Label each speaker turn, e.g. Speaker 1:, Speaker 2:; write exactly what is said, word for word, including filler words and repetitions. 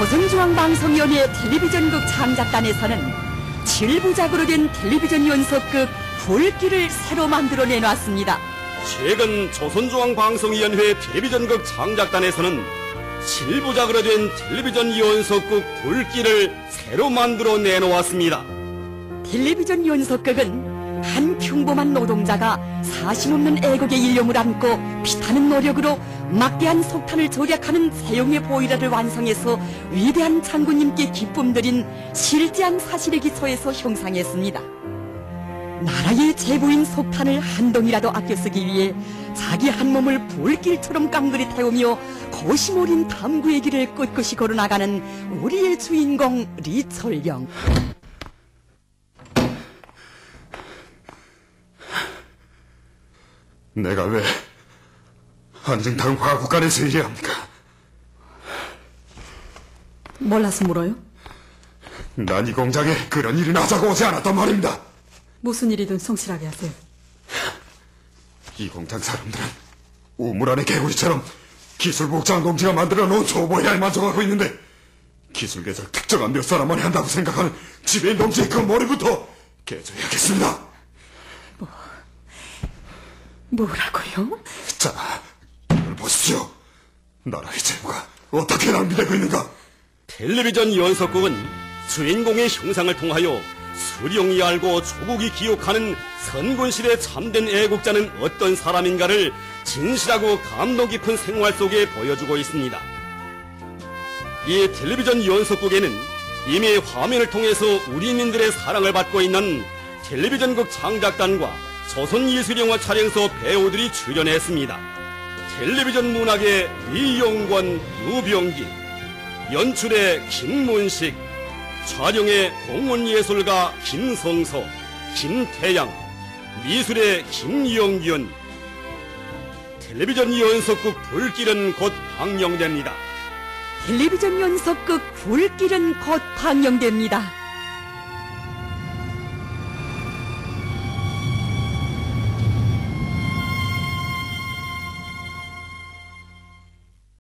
Speaker 1: 조선중앙방송위원회 텔레비전극 창작단에서는 칠 부작으로 된 텔레비전 연속극 불길을 새로 만들어 내놨습니다.
Speaker 2: 최근 조선중앙방송위원회 텔레비전극 창작단에서는 칠 부작으로 된 텔레비전 연속극 불길을 새로 만들어 내놓았습니다.
Speaker 1: 텔레비전 연속극은 한 평범한 노동자가 사심 없는 애국의 일념을 안고 피타는 노력으로 막대한 속탄을 절약하는 세용의 보이라를 완성해서 위대한 장군님께 기쁨 드린 실제한 사실의 기초에서 형상했습니다. 나라의 제보인 속탄을 한 동이라도 아껴 쓰기 위해 자기 한 몸을 불길처럼 깡그리 태우며 고심 어린 탐구의 길을 꿋꿋이 걸어나가는 우리의 주인공 리철경.
Speaker 3: 내가 왜 한정탕 화국간에서 일해야 합니까?
Speaker 4: 몰라서 물어요?
Speaker 3: 난 이 공장에 그런 일이 나자고 오지 않았단 말입니다.
Speaker 4: 무슨 일이든 성실하게 하세요.
Speaker 3: 이 공장 사람들은 우물 안의 개구리처럼 기술복장 동지가 만들어 놓은 조보에 만족하고 있는데 기술계절 특정한 몇 사람만이 한다고 생각하는 지배인 동지의 그 머리부터 깨져야겠습니다.
Speaker 4: 뭐... 뭐라고요?
Speaker 3: 자, 이걸 보십시오. 나라의 재무가 어떻게 낭비되고 있는가?
Speaker 2: 텔레비전 연속극은 주인공의 형상을 통하여 수령이 알고 조국이 기억하는 선군실의 참된 애국자는 어떤 사람인가를 진실하고 감동 깊은 생활 속에 보여주고 있습니다. 이 텔레비전 연속극에는 이미 화면을 통해서 우리민들의 사랑을 받고 있는 텔레비전극 창작단과 조선예술영화 촬영소 배우들이 출연했습니다. 텔레비전 문학의 이용권, 유병기, 연출의 김문식, 촬영의 공원예술가 김성서, 김태양, 미술의 김영균. 텔레비전 연속극 불길은 곧 방영됩니다.
Speaker 1: 텔레비전 연속극 불길은 곧 방영됩니다.